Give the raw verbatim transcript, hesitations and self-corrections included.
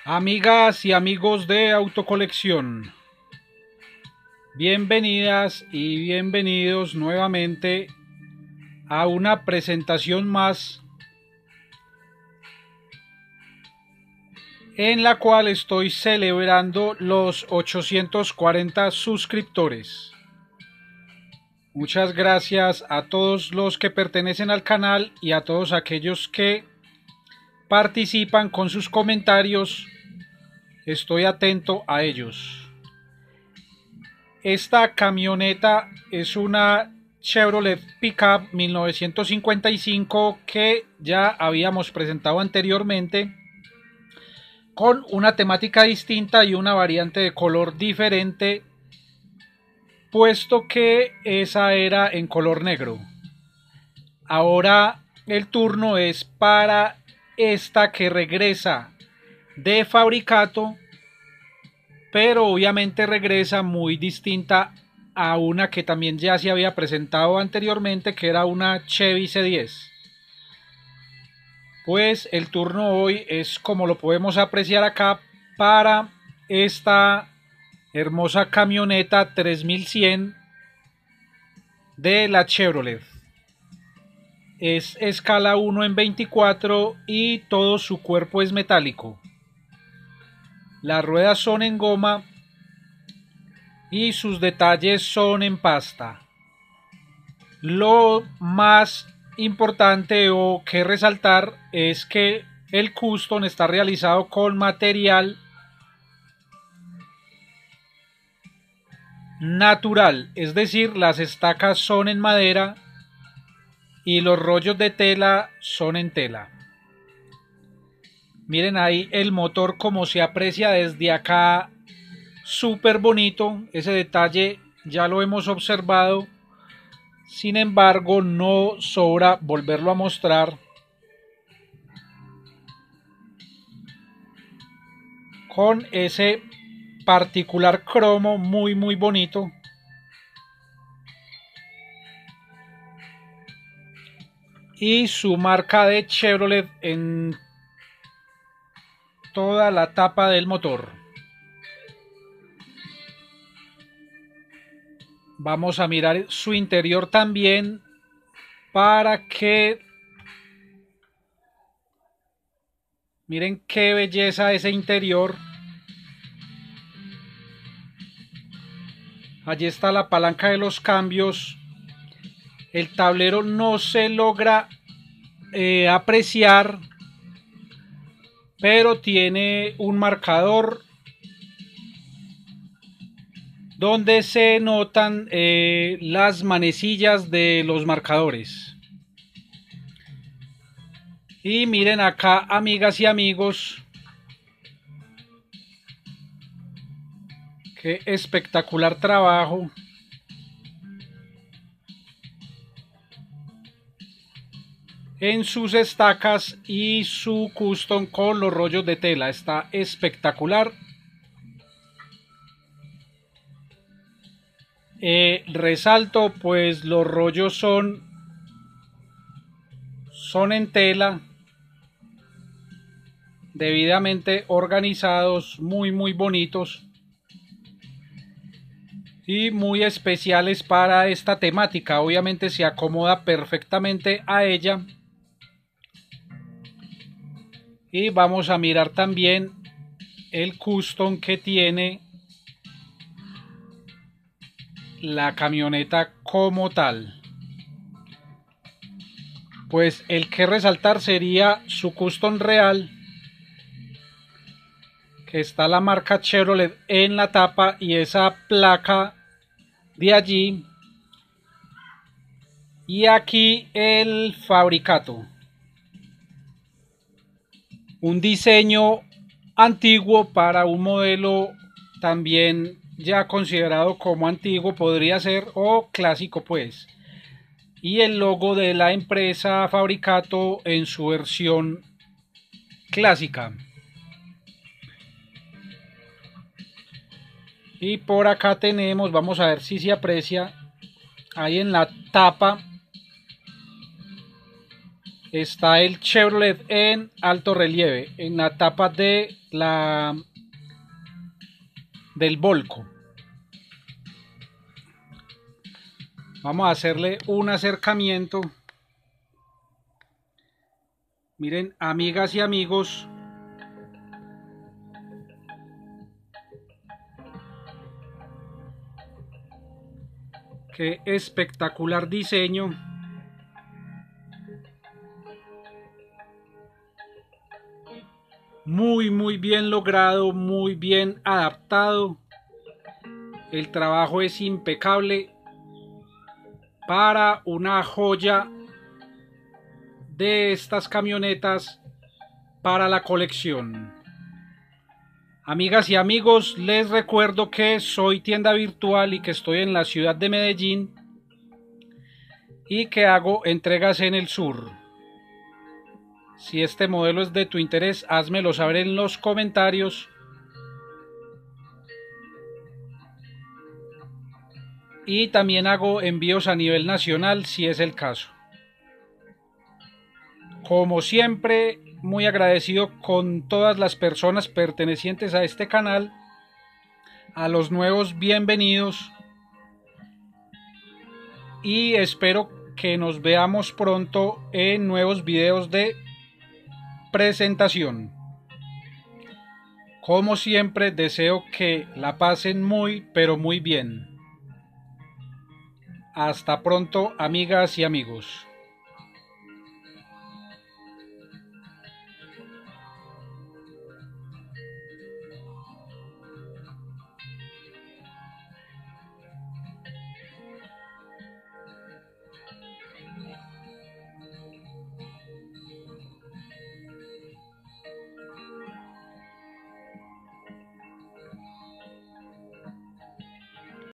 Amigas y amigos de Autocolección, bienvenidas y bienvenidos nuevamente a una presentación más en la cual estoy celebrando los ochocientos cuarenta suscriptores. Muchas gracias a todos los que pertenecen al canal y a todos aquellos que participan con sus comentarios. Estoy atento a ellos. Esta camioneta es una Chevrolet Pickup mil novecientos cincuenta y cinco que ya habíamos presentado anteriormente, con una temática distinta y una variante de color diferente, puesto que esa era en color negro. Ahora el turno es para esta que regresa de fabricato, pero obviamente regresa muy distinta a una que también ya se había presentado anteriormente, que era una Chevy C diez. Pues el turno hoy es, como lo podemos apreciar acá, para esta hermosa camioneta tres mil cien de la Chevrolet. Es escala uno en veinticuatro y todo su cuerpo es metálico. Las ruedas son en goma y sus detalles son en pasta. Lo más importante o que resaltar es que el custom está realizado con material natural, es decir, las estacas son en madera y los rollos de tela son en tela. Miren ahí el motor como se aprecia desde acá, súper bonito. Ese detalle ya lo hemos observado, sin embargo no sobra volverlo a mostrar. Con ese particular cromo muy muy bonito. Y su marca de Chevrolet en toda la tapa del motor. Vamos a mirar su interior también para que miren qué belleza ese interior. Allí está la palanca de los cambios. El tablero no se logra eh, apreciar, pero tiene un marcador donde se notan eh, las manecillas de los marcadores. Y miren acá, amigas y amigos, qué espectacular trabajo. En sus estacas y su custom con los rollos de tela. Está espectacular. Eh, resalto, pues los rollos son, son en tela, debidamente organizados, muy muy bonitos y muy especiales para esta temática. Obviamente se acomoda perfectamente a ella. Y vamos a mirar también el custom que tiene la camioneta como tal. Pues el que resaltar sería su custom real, que está la marca Chevrolet en la tapa y esa placa de allí, y aquí el fabricato, un diseño antiguo para un modelo también ya considerado como antiguo, podría ser, o clásico pues, y el logo de la empresa Fabricato en su versión clásica. Y por acá tenemos, vamos a ver si se aprecia, ahí en la tapa está el Chevrolet en alto relieve, en la tapa de la del volco. Vamos a hacerle un acercamiento. Miren, amigas y amigos, qué espectacular diseño. Muy muy bien logrado, muy bien adaptado. El trabajo es impecable para una joya de estas camionetas para la colección. Amigas y amigos, les recuerdo que soy tienda virtual y que estoy en la ciudad de Medellín y que hago entregas en el sur. Si este modelo es de tu interés, házmelo saber en los comentarios. Y también hago envíos a nivel nacional si es el caso. Como siempre, muy agradecido con todas las personas pertenecientes a este canal. A los nuevos, bienvenidos. Y espero que nos veamos pronto en nuevos videos de presentación. Como siempre, deseo que la pasen muy, pero muy bien. Hasta pronto, amigas y amigos.